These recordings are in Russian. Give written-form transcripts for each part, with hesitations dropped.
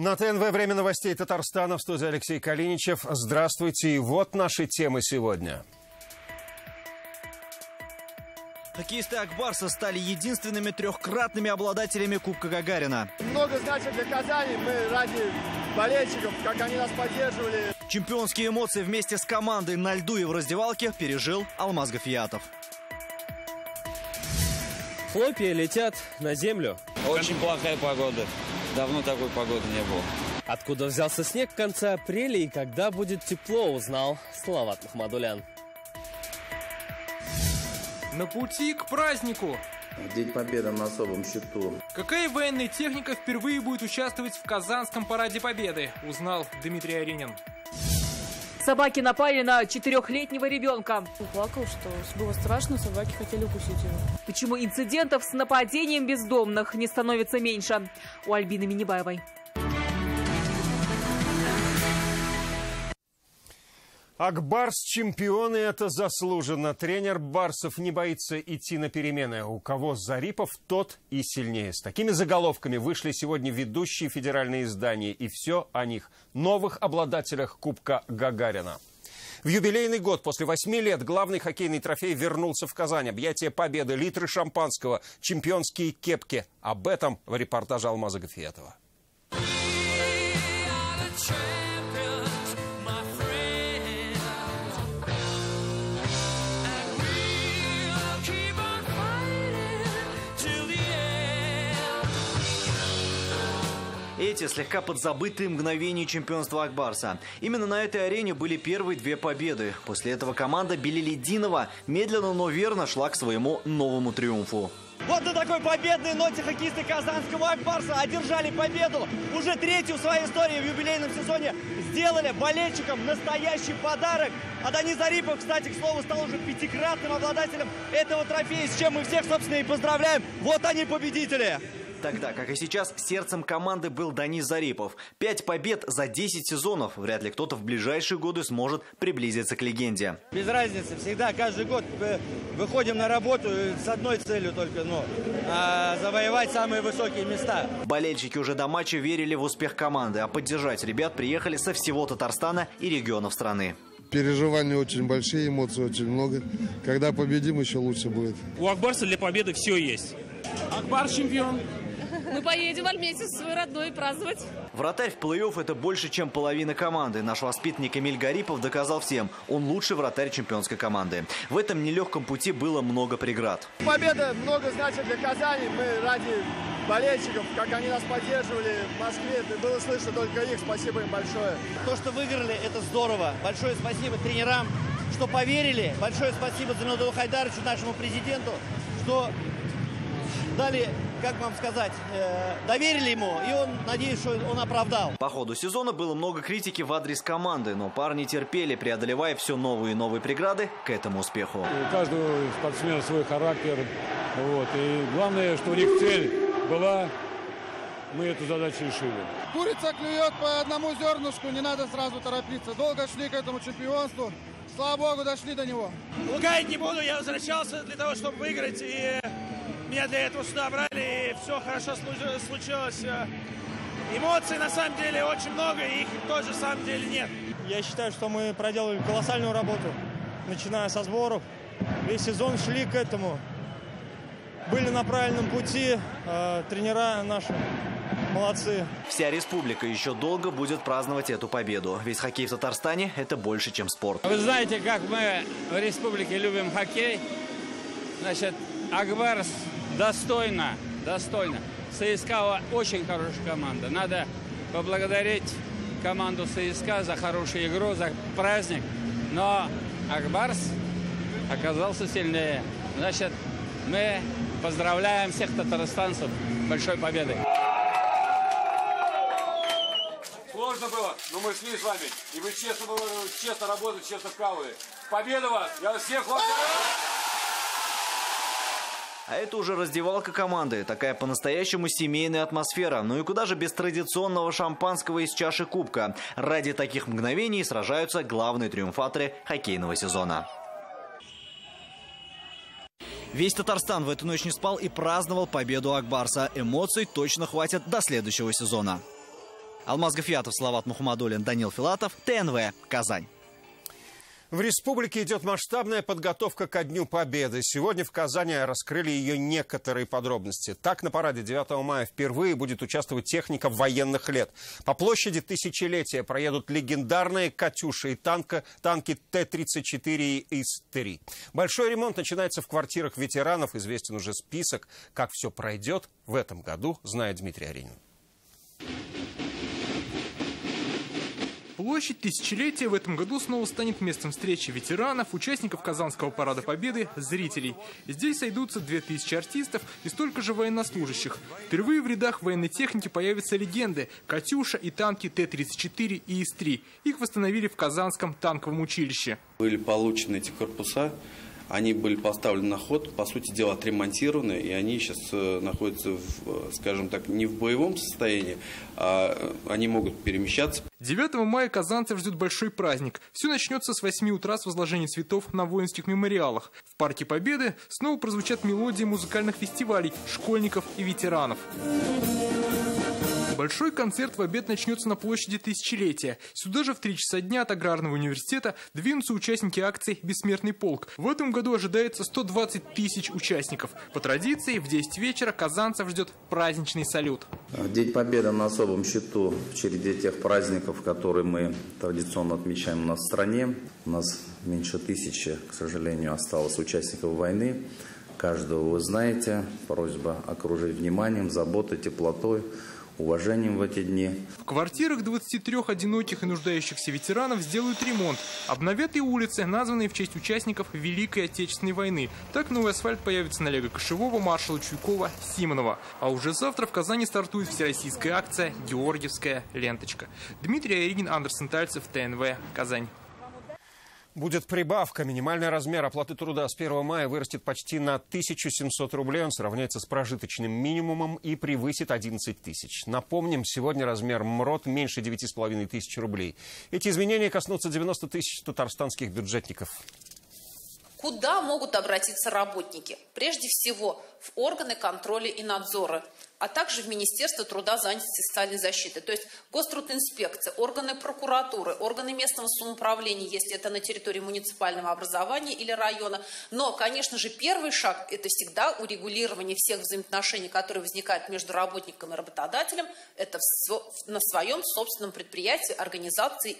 На ТНВ «Время новостей Татарстана», в студии Алексей Калиничев. Здравствуйте. И вот наши темы сегодня. Хоккеисты Акбарса стали единственными трехкратными обладателями Кубка Гагарина. Много значит для Казани. Мы ради болельщиков, как они нас поддерживали. Чемпионские эмоции вместе с командой на льду и в раздевалке пережил Алмаз Гафиятов. Хлопья летят на землю. Очень плохая погода. Давно такой погоды не было. Откуда взялся снег в конце апреля и когда будет тепло, узнал Салават Махмадулян. На пути к празднику. День Победы на особом счету. Какая военная техника впервые будет участвовать в Казанском параде Победы, узнал Дмитрий Аринин. Собаки напали на 4-летнего ребенка. Он плакал, что было страшно, собаки хотели укусить его. Почему инцидентов с нападением бездомных не становится меньше? У Альбины Минибаевой. Акбарс чемпионы, это заслуженно. Тренер барсов не боится идти на перемены. У кого Зарипов, тот и сильнее. С такими заголовками вышли сегодня ведущие федеральные издания. И все о них. Новых обладателях Кубка Гагарина. В юбилейный год после 8 лет главный хоккейный трофей вернулся в Казань. Объятия победы, литры шампанского, чемпионские кепки. Об этом в репортаже Алмаза Гафиятова. Эти слегка подзабытые мгновения чемпионства Акбарса. Именно на этой арене были первые две победы. После этого команда Белелединова медленно, но верно шла к своему новому триумфу. Вот на такой победной ноте хоккеисты казанского Акбарса одержали победу. Уже третью в своей истории в юбилейном сезоне сделали болельщикам настоящий подарок. А Данис Зарипов, кстати, к слову, стал уже 5-кратным обладателем этого трофея, с чем мы всех, собственно, и поздравляем. Вот они, победители! Тогда, как и сейчас, сердцем команды был Данис Зарипов. 5 побед за 10 сезонов. Вряд ли кто-то в ближайшие годы сможет приблизиться к легенде. Без разницы. Всегда, каждый год выходим на работу с одной целью только, завоевать самые высокие места. Болельщики уже до матча верили в успех команды, а поддержать ребят приехали со всего Татарстана и регионов страны. Переживания очень большие, эмоций очень много. Когда победим, еще лучше будет. У Акбарса для победы все есть. Акбарс чемпион. Мы поедем в Альметьевск свой родной праздновать. Вратарь в плей-офф – это больше, чем половина команды. Наш воспитанник Эмиль Гарипов доказал всем – он лучший вратарь чемпионской команды. В этом нелегком пути было много преград. Победа много значит для Казани. Мы ради болельщиков, как они нас поддерживали в Москве. Было слышно только их. Спасибо им большое. То, что выиграли, это здорово. Большое спасибо тренерам, что поверили. Большое спасибо Занудову Хайдаровичу, нашему президенту, что дали, как вам сказать, доверили ему, и он, надеюсь, что он оправдал. По ходу сезона было много критики в адрес команды, но парни терпели, преодолевая все новые и новые преграды к этому успеху. У каждого спортсмена свой характер. И главное, что у них цель была, мы эту задачу решили. Курица клюет по одному зернышку, не надо сразу торопиться. Долго шли к этому чемпионству, слава богу, дошли до него. Лукаять не буду, я возвращался для того, чтобы выиграть, и меня для этого сюда брали, и все хорошо случилось. Эмоций на самом деле очень много, и их тоже на самом деле нет. Я считаю, что мы проделали колоссальную работу, начиная со сборов. Весь сезон шли к этому. Были на правильном пути, тренера наши молодцы. Вся республика еще долго будет праздновать эту победу. Ведь хоккей в Татарстане – это больше, чем спорт. Вы знаете, как мы в республике любим хоккей. Значит, Акбарс достойно. ЦСКА очень хорошая команда. Надо поблагодарить команду ЦСКА за хорошую игру, за праздник. Но Акбарс оказался сильнее. Значит, мы поздравляем всех татарстанцев с большой победой. Сложно было, но мы шли с вами. И вы честно работали, честно вкалывали. Победа вас! Я вас всех благодарю! А это уже раздевалка команды. Такая по-настоящему семейная атмосфера. Ну и куда же без традиционного шампанского из чаши кубка. Ради таких мгновений сражаются главные триумфаторы хоккейного сезона. Весь Татарстан в эту ночь не спал и праздновал победу Акбарса. Эмоций точно хватит до следующего сезона. Алмаз Гафиятов, Салават Мухаммадуллин, Данил Филатов, ТНВ, Казань. В республике идет масштабная подготовка ко Дню Победы. Сегодня в Казани раскрыли ее некоторые подробности. Так, на параде 9 мая впервые будет участвовать техника военных лет. По площади Тысячелетия проедут легендарные «Катюша» и танки Т-34 и ИС-3. Большой ремонт начинается в квартирах ветеранов. Известен уже список. Как все пройдет в этом году, знает Дмитрий Аренин. Площадь Тысячелетия в этом году снова станет местом встречи ветеранов, участников Казанского парада Победы, зрителей. Здесь сойдутся 2000 артистов и столько же военнослужащих. Впервые в рядах военной техники появятся легенды – «Катюша» и танки Т-34 и ИС-3. Их восстановили в Казанском танковом училище. Были получены эти корпуса. Они были поставлены на ход, по сути дела, отремонтированы, и они сейчас находятся, скажем так, не в боевом состоянии, а они могут перемещаться. 9 мая казанцев ждет большой праздник. Все начнется с 8 утра с возложения цветов на воинских мемориалах. В Парке Победы снова прозвучат мелодии музыкальных фестивалей школьников и ветеранов. Большой концерт в обед начнется на площади Тысячелетия. Сюда же в 3 часа дня от Аграрного университета двинутся участники акции «Бессмертный полк». В этом году ожидается 120 тысяч участников. По традиции, в 10 вечера казанцев ждет праздничный салют. День Победы на особом счету в череде тех праздников, которые мы традиционно отмечаем у нас в стране. У нас меньше 1000, к сожалению, осталось участников войны. Каждого вы знаете. Просьба окружить вниманием, заботой, теплотой, уважением в эти дни. В квартирах 23 одиноких и нуждающихся ветеранов сделают ремонт. Обновят и улицы, названные в честь участников Великой Отечественной войны. Так новый асфальт появится на Олега Кошевого, маршала Чуйкова, Симонова. А уже завтра в Казани стартует всероссийская акция «Георгиевская ленточка». Дмитрий Аренин, Андерсон Тальцев, ТНВ, Казань. Будет прибавка. Минимальный размер оплаты труда с 1 мая вырастет почти на 1700 рублей. Он сравняется с прожиточным минимумом и превысит 11 тысяч. Напомним, сегодня размер МРОТ меньше 9,5 тысяч рублей. Эти изменения коснутся 90 тысяч татарстанских бюджетников. Куда могут обратиться работники? Прежде всего, в органы контроля и надзора, а также в Министерство труда, занятости и социальной защиты. То есть Гострудинспекция, органы прокуратуры, органы местного самоуправления, если это на территории муниципального образования или района. Но, конечно же, первый шаг – это всегда урегулирование всех взаимоотношений, которые возникают между работником и работодателем. Это на своем собственном предприятии, организации.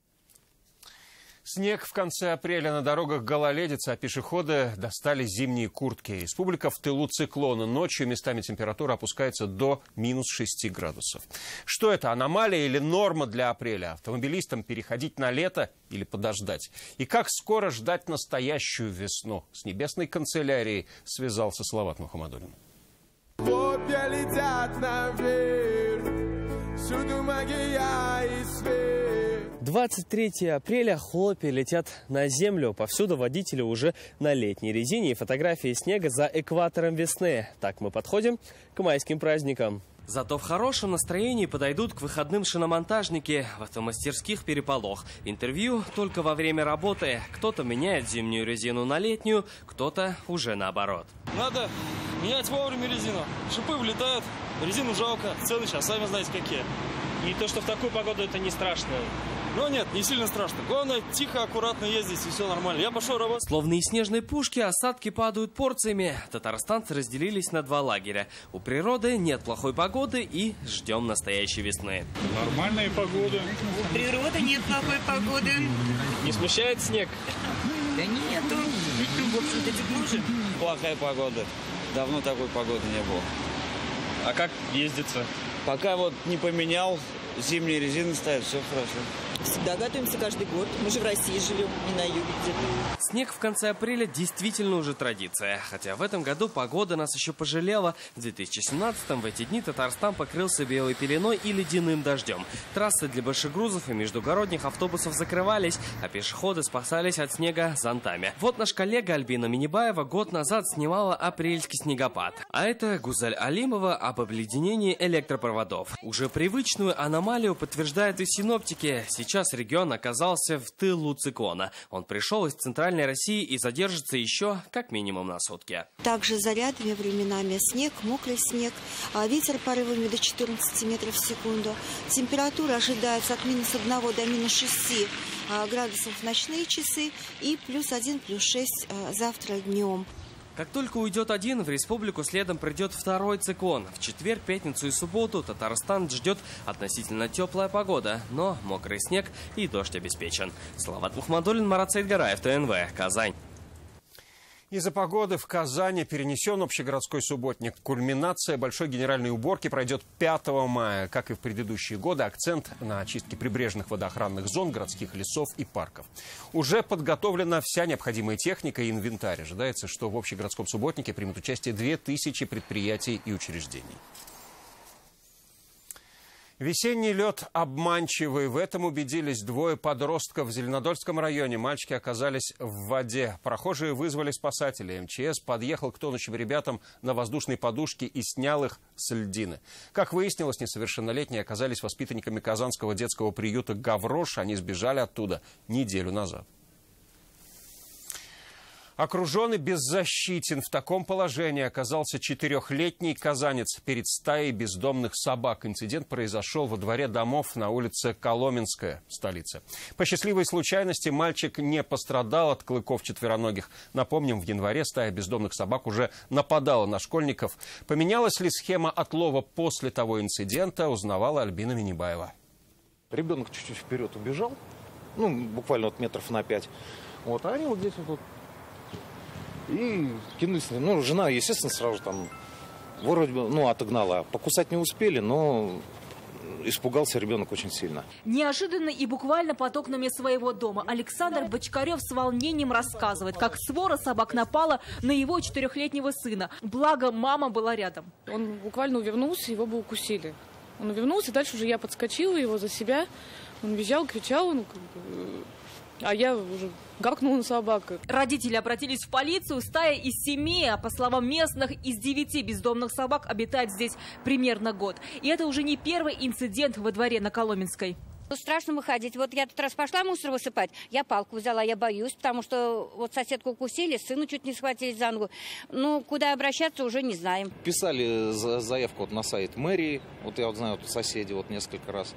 Снег в конце апреля, на дорогах гололедица, а пешеходы достали зимние куртки. Республика в тылу циклона. Ночью местами температура опускается до минус 6 градусов. Что это, аномалия или норма для апреля? Автомобилистам переходить на лето или подождать? И как скоро ждать настоящую весну? С небесной канцелярией связался Салават Мухаммадуллин. Хлопья летят наверх, всюду магия и свет. 23 апреля хлопья летят на землю. Повсюду водители уже на летней резине и фотографии снега за экватором весны. Так мы подходим к майским праздникам. Зато в хорошем настроении подойдут к выходным шиномонтажники. В автомастерских переполох. Интервью только во время работы. Кто-то меняет зимнюю резину на летнюю, кто-то уже наоборот. Надо менять вовремя резину. Шипы влетают, резину жалко. Цены сейчас сами знаете какие. И то, что в такую погоду, это не страшно. Но нет, не сильно страшно. Главное, тихо, аккуратно ездить, и все нормально. Я пошел работать. Словно из снежной пушки осадки падают порциями. Татарстанцы разделились на 2 лагеря. У природы нет плохой погоды и ждем настоящей весны. Нормальная погода. У природы нет плохой погоды. Не смущает снег? Да нету. В общем-то, тепло же. Плохая погода. Давно такой погоды не было. А как ездится? Пока вот не поменял, зимние резины ставят, все хорошо. Всегда готовимся каждый год. Мы же в России живем, не на юге где-то. Снег в конце апреля действительно уже традиция. Хотя в этом году погода нас еще пожалела. В 2017-м в эти дни Татарстан покрылся белой пеленой и ледяным дождем. Трассы для большегрузов и междугородних автобусов закрывались, а пешеходы спасались от снега зонтами. Вот наш коллега Альбина Минибаева год назад снимала апрельский снегопад. А это Гузаль Алимова об обледенении электропроводов. Уже привычную аномалию подтверждают и синоптики. сейчас регион оказался в тылу циклона. Он пришел из центральной России и задержится еще как минимум на сутки. Также зарядами временами снег, мокрый снег, ветер порывами до 14 метров в секунду. Температура ожидается от -1 до -6 градусов в ночные часы и +1, +6 завтра днем. Как только уйдет один, в республику следом придет второй циклон. В четверг, пятницу и субботу Татарстан ждет относительно теплая погода, но мокрый снег и дождь обеспечен. Салават Мухмадуллин, Марат Саидгараев, ТНВ, Казань. Из-за погоды в Казани перенесен общегородской субботник. Кульминация большой генеральной уборки пройдет 5 мая. Как и в предыдущие годы, акцент на очистке прибрежных водоохранных зон, городских лесов и парков. Уже подготовлена вся необходимая техника и инвентарь. Ожидается, что в общегородском субботнике примут участие 2000 предприятий и учреждений. Весенний лед обманчивый. В этом убедились двое подростков в Зеленодольском районе. Мальчики оказались в воде. Прохожие вызвали спасателей. МЧС подъехал к тонущим ребятам на воздушной подушке и снял их с льдины. Как выяснилось, несовершеннолетние оказались воспитанниками казанского детского приюта «Гаврош». Они сбежали оттуда неделю назад. Окружен и беззащитен. В таком положении оказался 4-летний казанец перед стаей бездомных собак. Инцидент произошел во дворе домов на улице Коломенская, столице. По счастливой случайности мальчик не пострадал от клыков четвероногих. Напомним, в январе стая бездомных собак уже нападала на школьников. Поменялась ли схема отлова после того инцидента, узнавала Альбина Минибаева. Ребенок чуть-чуть вперед убежал, буквально вот метров на 5. А они вот здесь вот и кинулись. Жена, естественно, сразу там вроде бы, отогнала. Покусать не успели, но испугался ребенок очень сильно. Неожиданно и буквально под окнами своего дома Александр Бочкарев с волнением рассказывает, как свора собак напала на его 4-летнего сына. Благо, мама была рядом. Он буквально увернулся, его бы укусили. Он увернулся, дальше уже я подскочила его за себя. Он визжал, кричал, а я уже гаркнула на собак. Родители обратились в полицию. Стая из 7, а по словам местных, из 9 бездомных собак обитает здесь примерно год. И это уже не первый инцидент во дворе на Коломенской. Страшно выходить. Вот я тут раз пошла мусор высыпать, я палку взяла, я боюсь, потому что вот соседку укусили, сыну чуть не схватили за ногу. Куда обращаться, уже не знаем. Писали заявку на сайт мэрии, я знаю, соседи несколько раз,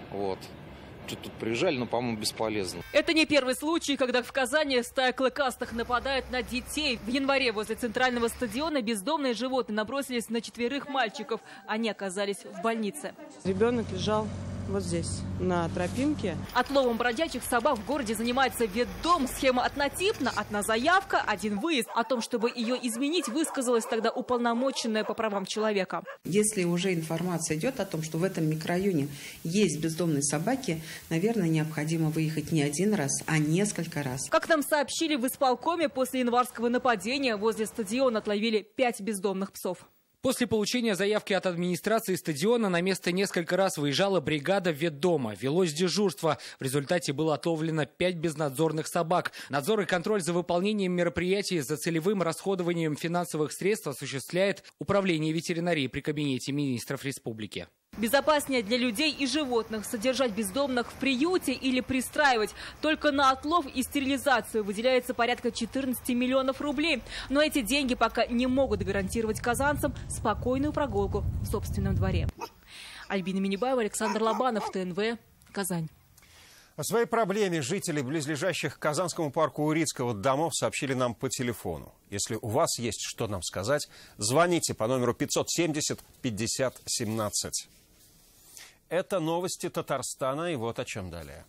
Тут приезжали, но, по-моему, бесполезно. Это не первый случай, когда в Казани стая клыкастых нападает на детей. В январе возле центрального стадиона бездомные животные набросились на 4 мальчиков. Они оказались в больнице. Ребенок лежал вот здесь, на тропинке. Отловом бродячих собак в городе занимается ветдом. Схема однотипна. Одна заявка, один выезд. О том, чтобы ее изменить, высказалась тогда уполномоченная по правам человека. Если уже информация идет о том, что в этом микрорайоне есть бездомные собаки, наверное, необходимо выехать не один раз, а несколько раз. Как нам сообщили в исполкоме, после январского нападения возле стадиона отловили 5 бездомных псов. После получения заявки от администрации стадиона на место несколько раз выезжала бригада ветдома. Велось дежурство. В результате было отловлено 5 безнадзорных собак. Надзор и контроль за выполнением мероприятий за целевым расходованием финансовых средств осуществляет Управление ветеринарии при Кабинете министров республики. Безопаснее для людей и животных содержать бездомных в приюте или пристраивать. Только на отлов и стерилизацию выделяется порядка 14 миллионов рублей. Но эти деньги пока не могут гарантировать казанцам спокойную прогулку в собственном дворе. Альбина Минибаева, Александр Лобанов, ТНВ, Казань. О своей проблеме жители близлежащих к Казанскому парку Урицкого домов сообщили нам по телефону. Если у вас есть что нам сказать, звоните по номеру 570 50 17. Это новости Татарстана, и вот о чем далее.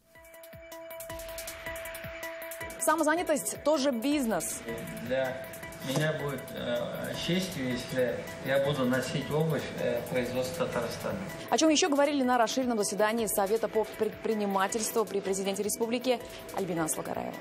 Самозанятость тоже бизнес. Для меня будет честью, если я буду носить обувь производства Татарстана. О чем еще говорили на расширенном заседании Совета по предпринимательству при президенте республики Альбина Слагараева.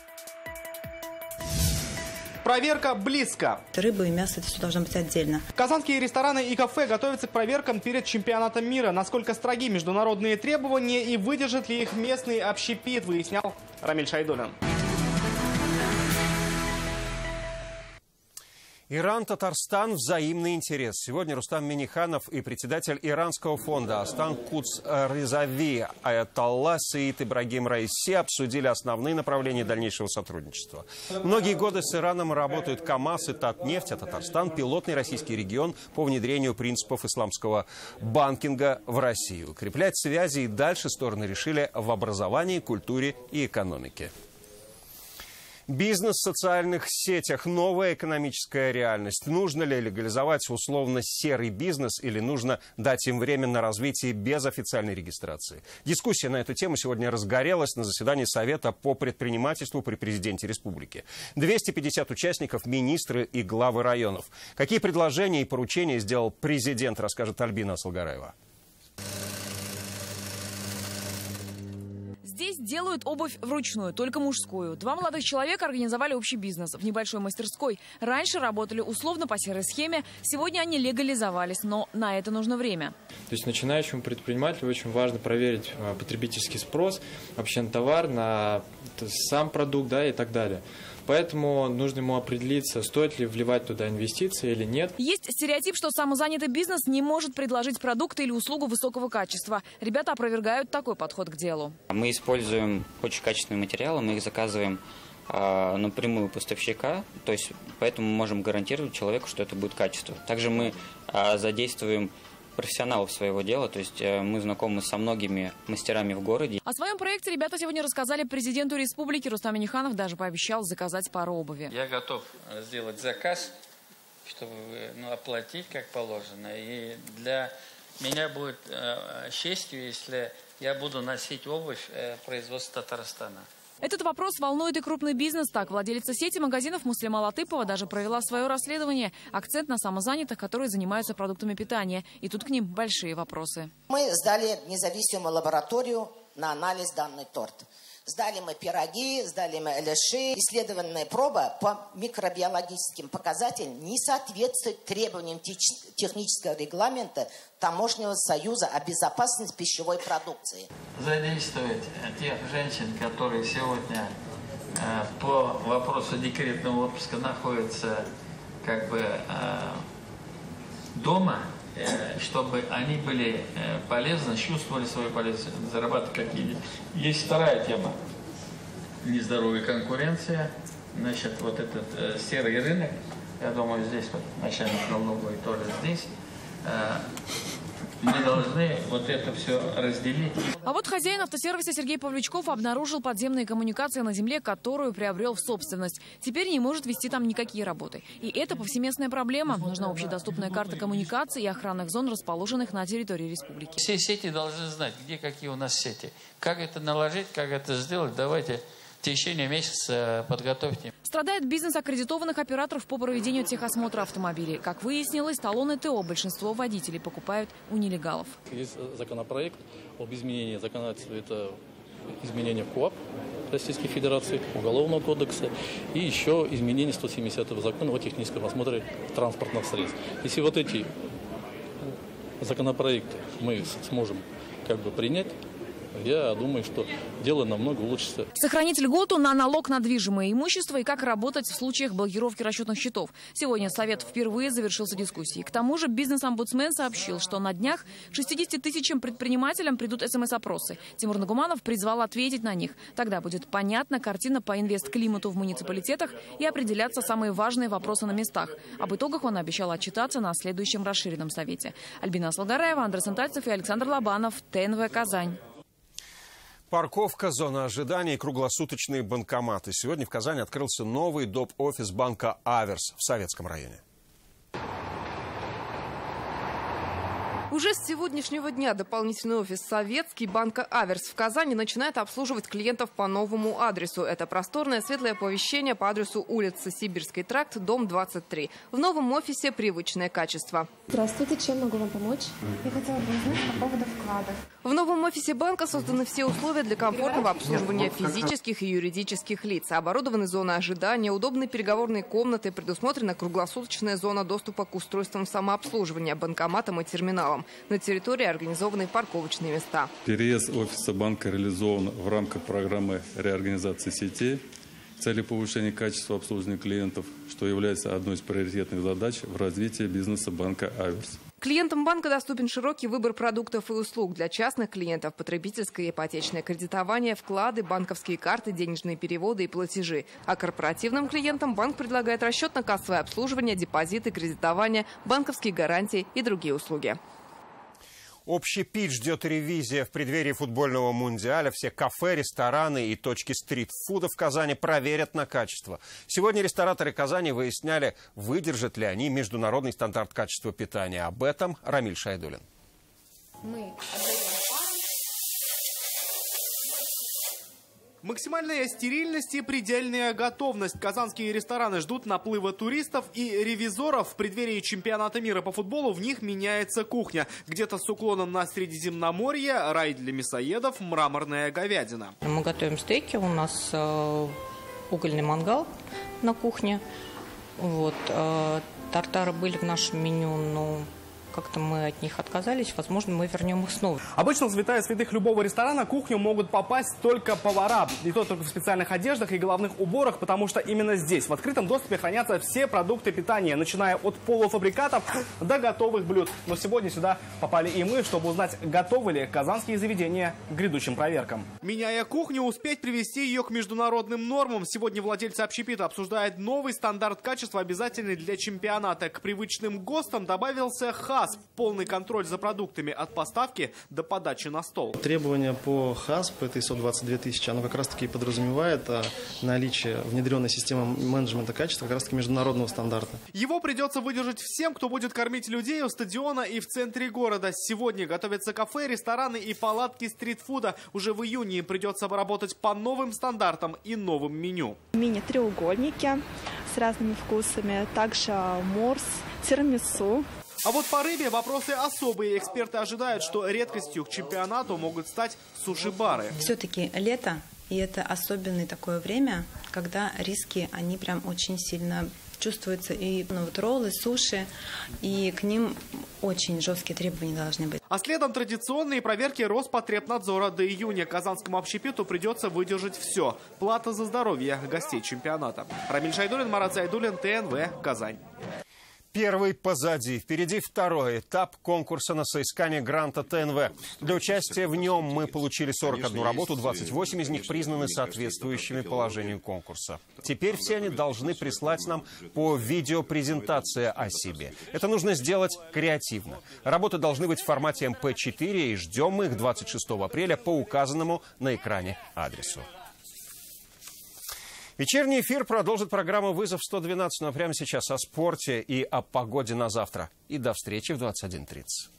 Проверка близко. Рыба и мясо это все должно быть отдельно. Казанские рестораны и кафе готовятся к проверкам перед чемпионатом мира. Насколько строги международные требования и выдержит ли их местный общепит, выяснял Рамиль Шайдулин. Иран, Татарстан – взаимный интерес. Сегодня Рустам Минниханов и председатель иранского фонда Астан Кудс Резави Аятолла Саид Ибрагим Раиси обсудили основные направления дальнейшего сотрудничества. Многие годы с Ираном работают КАМАЗ и Татнефть, а Татарстан – пилотный российский регион по внедрению принципов исламского банкинга в Россию. Укреплять связи и дальше стороны решили в образовании, культуре и экономике. Бизнес в социальных сетях – новая экономическая реальность. Нужно ли легализовать условно серый бизнес или нужно дать им время на развитие без официальной регистрации? Дискуссия на эту тему сегодня разгорелась на заседании Совета по предпринимательству при президенте республики. 250 участников – министры и главы районов. Какие предложения и поручения сделал президент, расскажет Альбина Асылгараева. Здесь делают обувь вручную, только мужскую. Два молодых человека организовали общий бизнес в небольшой мастерской. Раньше работали условно по серой схеме, сегодня они легализовались, но на это нужно время. То есть начинающему предпринимателю очень важно проверить потребительский спрос вообще на товар, на сам продукт, да, и так далее. Поэтому нужно ему определиться, стоит ли вливать туда инвестиции или нет. Есть стереотип, что самозанятый бизнес не может предложить продукт или услугу высокого качества. Ребята опровергают такой подход к делу. Мы используем очень качественные материалы, мы их заказываем напрямую у поставщика, то есть поэтому мы можем гарантировать человеку, что это будет качество. Также мы задействуем профессионалов своего дела, то есть мы знакомы со многими мастерами в городе. О своем проекте ребята сегодня рассказали президенту республики. Рустам Минниханов даже пообещал заказать пару обуви. Я готов сделать заказ, чтобы оплатить как положено. И для меня будет честью, если я буду носить обувь производства Татарстана. Этот вопрос волнует и крупный бизнес. Так, владелица сети магазинов Муслима Латыпова даже провела свое расследование. Акцент на самозанятых, которые занимаются продуктами питания. И тут к ним большие вопросы. Мы сдали независимую лабораторию на анализ данный торт. Сдали мы пироги, сдали мы леши. Исследованная проба по микробиологическим показателям не соответствует требованиям технического регламента Таможенного союза о безопасности пищевой продукции. Задействовать тех женщин, которые сегодня по вопросу декретного отпуска находятся дома, чтобы они были полезны, чувствовали свою полезность, зарабатывать какие-то. Есть вторая тема. Нездоровая конкуренция. Значит, вот этот серый рынок, я думаю, здесь вот начальник налоговой тоже здесь. Мы должны вот это все разделить. А вот хозяин автосервиса Сергей Павлючков обнаружил подземные коммуникации на земле, которую приобрел в собственность. Теперь не может вести там никакие работы. И это повсеместная проблема. Нужна общедоступная карта коммуникаций и охранных зон, расположенных на территории республики. Все сети должны знать, где какие у нас сети. Как это наложить, как это сделать, давайте в течение месяца подготовьте. Страдает бизнес аккредитованных операторов по проведению техосмотра автомобилей. Как выяснилось, талоны ТО большинство водителей покупают у нелегалов. Есть законопроект об изменении законодательства. Это изменение КоАП Российской Федерации, Уголовного кодекса и еще изменение 170-го закона о техническом осмотре транспортных средств. Если вот эти законопроекты мы сможем принять, я думаю, что дело намного улучшится. Сохранить льготу на налог на движимое имущество и как работать в случаях блокировки расчетных счетов. Сегодня Совет впервые завершился дискуссией. К тому же бизнес-омбудсмен сообщил, что на днях 60 тысячам предпринимателям придут СМС-опросы. Тимур Нагуманов призвал ответить на них. Тогда будет понятна картина по инвестклимату в муниципалитетах и определяться самые важные вопросы на местах. Об итогах он обещал отчитаться на следующем расширенном Совете. Альбина Асылгараева, Андрей Сантальцев и Александр Лобанов. ТНВ «Казань». Парковка, зона ожидания и круглосуточные банкоматы. Сегодня в Казани открылся новый доп. Офис банка «Аверс» в Советском районе. Уже с сегодняшнего дня дополнительный офис «Советский» банка «Аверс» в Казани начинает обслуживать клиентов по новому адресу. Это просторное светлое оповещение по адресу улица Сибирский тракт, дом 23. В новом офисе привычное качество. Здравствуйте, чем могу вам помочь? Я хотела бы узнать по поводу вкладов. В новом офисе банка созданы все условия для комфортного обслуживания физических и юридических лиц. Оборудованы зоны ожидания, удобные переговорные комнаты, предусмотрена круглосуточная зона доступа к устройствам самообслуживания, банкоматам и терминалам. На территории организованы парковочные места. Переезд офиса банка реализован в рамках программы реорганизации сетей. в цели повышения качества обслуживания клиентов, что является одной из приоритетных задач в развитии бизнеса банка «Аверс». Клиентам банка доступен широкий выбор продуктов и услуг. Для частных клиентов – потребительское и ипотечное кредитование, вклады, банковские карты, денежные переводы и платежи. А корпоративным клиентам банк предлагает расчетно-кассовое обслуживание, депозиты, кредитование, банковские гарантии и другие услуги. Общий питч ждет ревизия в преддверии футбольного мундиаля. Все кафе, рестораны и точки стрит-фуда в Казани проверят на качество. Сегодня рестораторы Казани выясняли, выдержат ли они международный стандарт качества питания. Об этом Рамиль Шайдуллин. Максимальная стерильность и предельная готовность. Казанские рестораны ждут наплыва туристов и ревизоров. В преддверии чемпионата мира по футболу в них меняется кухня. Где-то с уклоном на Средиземноморье, рай для мясоедов, мраморная говядина. Мы готовим стейки, у нас угольный мангал на кухне. Тартары были в нашем меню, но как-то мы от них отказались, возможно, мы вернем их снова. Обычно в святая святых любого ресторана кухню могут попасть только повара. И то только в специальных одеждах и головных уборах, потому что именно здесь, в открытом доступе, хранятся все продукты питания, начиная от полуфабрикатов до готовых блюд. Но сегодня сюда попали и мы, чтобы узнать, готовы ли казанские заведения к грядущим проверкам. Меняя кухню, успеть привести ее к международным нормам. Сегодня владельцы общепита обсуждают новый стандарт качества, обязательный для чемпионата. К привычным ГОСТам добавился ХАС. Полный контроль за продуктами от поставки до подачи на стол. Требования по ХАСП, это ISO 22000, оно как раз-таки подразумевает наличие внедренной системы менеджмента качества, как раз-таки международного стандарта. Его придется выдержать всем, кто будет кормить людей у стадиона и в центре города. Сегодня готовятся кафе, рестораны и палатки стритфуда. Уже в июне им придется работать по новым стандартам и новым меню. Мини-треугольники с разными вкусами, также морс, тирамису. А вот по рыбе вопросы особые. Эксперты ожидают, что редкостью к чемпионату могут стать суши-бары. Все-таки лето, и это особенное такое время, когда риски, они прям очень сильно чувствуются. И роллы, суши, и к ним очень жесткие требования должны быть. А следом традиционные проверки Роспотребнадзора. До июня казанскому общепиту придется выдержать все. Плата за здоровье гостей чемпионата. Рамиль Шайдуллин, Марат Зайдуллин, ТНВ, Казань. Первый позади. Впереди второй этап конкурса на соискание гранта ТНВ. Для участия в нем мы получили 41 работу, 28 из них признаны соответствующими положению конкурса. Теперь все они должны прислать нам по видеопрезентации о себе. Это нужно сделать креативно. Работы должны быть в формате MP4, и ждем мы их 26 апреля по указанному на экране адресу. Вечерний эфир продолжит программа «Вызов 112», но прямо сейчас о спорте и о погоде на завтра. И до встречи в 21:30.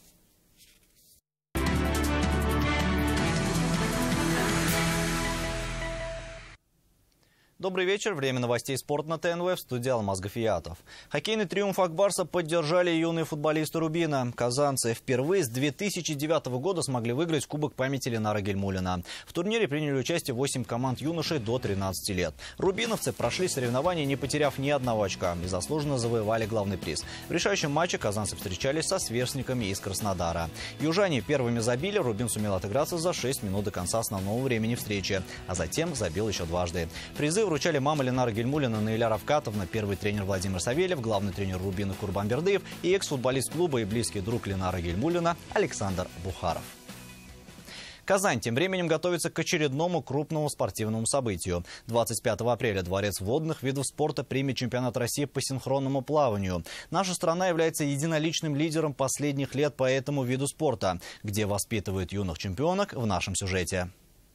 Добрый вечер. Время новостей спорта на ТНВ, в студии Алмаз Гафиятов. Хоккейный триумф Акбарса поддержали юные футболисты Рубина. Казанцы впервые с 2009 года смогли выиграть Кубок памяти Ленара Гельмуллина. В турнире приняли участие 8 команд юношей до 13 лет. Рубиновцы прошли соревнования, не потеряв ни одного очка, и заслуженно завоевали главный приз. В решающем матче казанцы встречались со сверстниками из Краснодара. Южане первыми забили, Рубин сумел отыграться за 6 минут до конца основного времени встречи, а затем забил еще дважды. Призы вручали мама Ленара Гельмуллина Наиля Равкатовна, первый тренер Владимир Савельев, главный тренер Рубина Курбан Бердыев и экс-футболист клуба и близкий друг Ленара Гельмуллина Александр Бухаров. Казань тем временем готовится к очередному крупному спортивному событию. 25 апреля Дворец водных видов спорта примет чемпионат России по синхронному плаванию. Наша страна является единоличным лидером последних лет по этому виду спорта. Где воспитывают юных чемпионок, в нашем сюжете.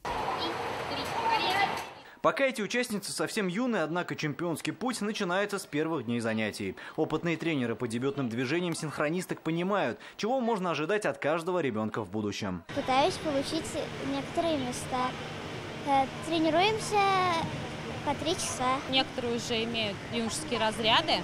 Пока эти участницы совсем юные, однако чемпионский путь начинается с первых дней занятий. Опытные тренеры по дебютным движениям синхронисток понимают, чего можно ожидать от каждого ребенка в будущем. Пытаюсь получить некоторые места. Тренируемся по 3 часа. Некоторые уже имеют юношеские разряды.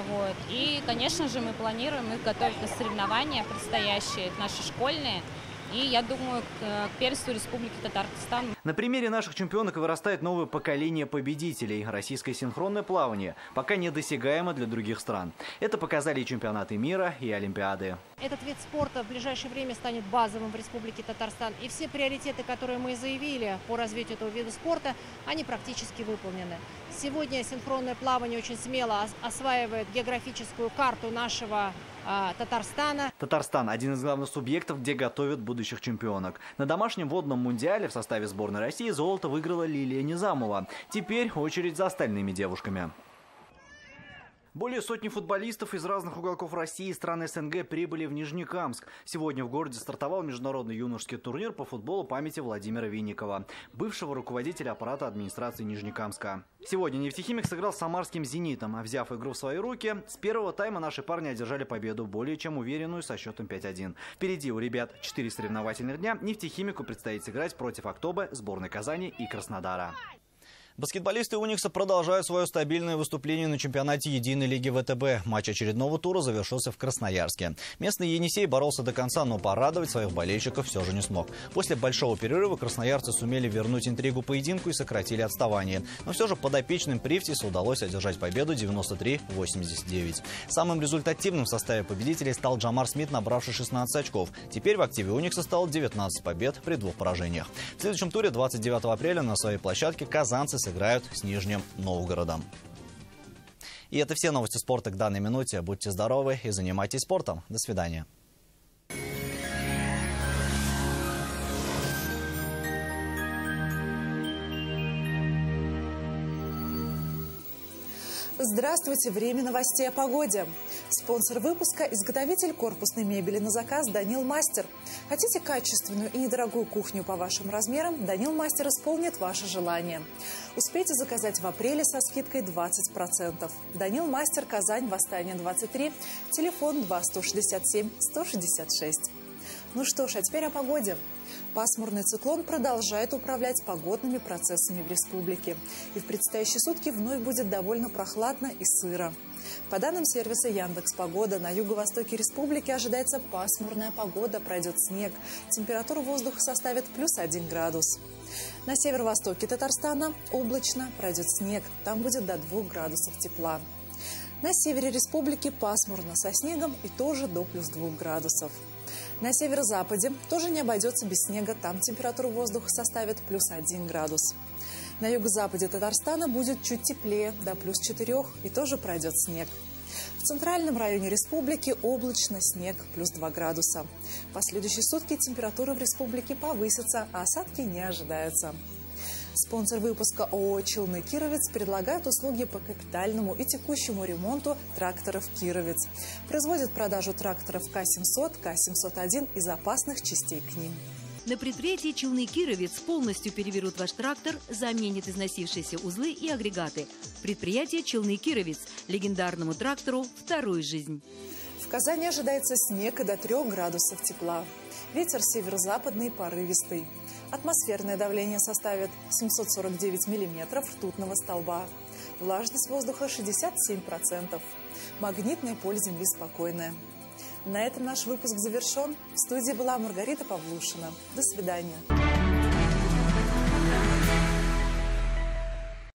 И, конечно же, мы планируем их готовить на соревнования предстоящие, наши школьные. И я думаю, к первенству Республики Татарстан. На примере наших чемпионок вырастает новое поколение победителей. Российское синхронное плавание пока недосягаемо для других стран. Это показали и чемпионаты мира, и Олимпиады. Этот вид спорта в ближайшее время станет базовым в Республике Татарстан. И все приоритеты, которые мы заявили по развитию этого вида спорта, они практически выполнены. Сегодня синхронное плавание очень смело осваивает географическую карту нашего Татарстана. Татарстан – один из главных субъектов, где готовят будущих чемпионок. На домашнем водном мундиале в составе сборной России золото выиграла Лилия Низамова. Теперь очередь за остальными девушками. Более сотни футболистов из разных уголков России и стран СНГ прибыли в Нижнекамск. Сегодня в городе стартовал международный юношеский турнир по футболу памяти Владимира Винникова, бывшего руководителя аппарата администрации Нижнекамска. Сегодня «Нефтехимик» сыграл с самарским «Зенитом». Взяв игру в свои руки, с первого тайма наши парни одержали победу, более чем уверенную, со счетом 5-1. Впереди у ребят 4 соревновательных дня. «Нефтехимику» предстоит сыграть против «Актобе», сборной Казани и Краснодара. Баскетболисты «Уникса» продолжают свое стабильное выступление на чемпионате Единой лиги ВТБ. Матч очередного тура завершился в Красноярске. Местный «Енисей» боролся до конца, но порадовать своих болельщиков все же не смог. После большого перерыва красноярцы сумели вернуть интригу поединку и сократили отставание. Но все же подопечным Привтиса удалось одержать победу 93-89. Самым результативным в составе победителей стал Джамар Смит, набравший 16 очков. Теперь в активе «Уникса» стало 19 побед при 2 поражениях. В следующем туре 29 апреля на своей площадке казанцы сыграют с Нижним Новгородом. И это все новости спорта к данной минуте. Будьте здоровы и занимайтесь спортом. До свидания. Здравствуйте! Время новостей о погоде. Спонсор выпуска – изготовитель корпусной мебели на заказ «Данил Мастер». Хотите качественную и недорогую кухню по вашим размерам? «Данил Мастер» исполнит ваше желание. Успейте заказать в апреле со скидкой 20%. «Данил Мастер», Казань, Восстание 23, телефон 2-167-166. Ну что ж, а теперь о погоде. Пасмурный циклон продолжает управлять погодными процессами в республике. И в предстоящие сутки вновь будет довольно прохладно и сыро. По данным сервиса Яндекс.Погода, на юго-востоке республики ожидается пасмурная погода, пройдет снег. Температура воздуха составит +1 градус. На северо-востоке Татарстана облачно, пройдет снег. Там будет до 2 градусов тепла. На севере республики пасмурно со снегом и тоже до +2 градусов. На северо-западе тоже не обойдется без снега, там температура воздуха составит +1 градус. На юго-западе Татарстана будет чуть теплее, до +4, и тоже пройдет снег. В центральном районе республики облачно, снег, +2 градуса. В последующие сутки температура в республике повысится, а осадки не ожидаются. Спонсор выпуска ООО «Челны Кировец» предлагает услуги по капитальному и текущему ремонту тракторов «Кировец». Производит продажу тракторов К-700, К-701 и запасных частей к ним. На предприятии «Челны Кировец» полностью переберут ваш трактор, заменят износившиеся узлы и агрегаты. Предприятие «Челны Кировец» легендарному трактору вторую жизнь. В Казани ожидается снег и до 3 градусов тепла. Ветер северо-западный порывистый. Атмосферное давление составит 749 миллиметров ртутного столба. Влажность воздуха 67%. Магнитное поле Земли спокойное. На этом наш выпуск завершен. В студии была Маргарита Павлушина. До свидания.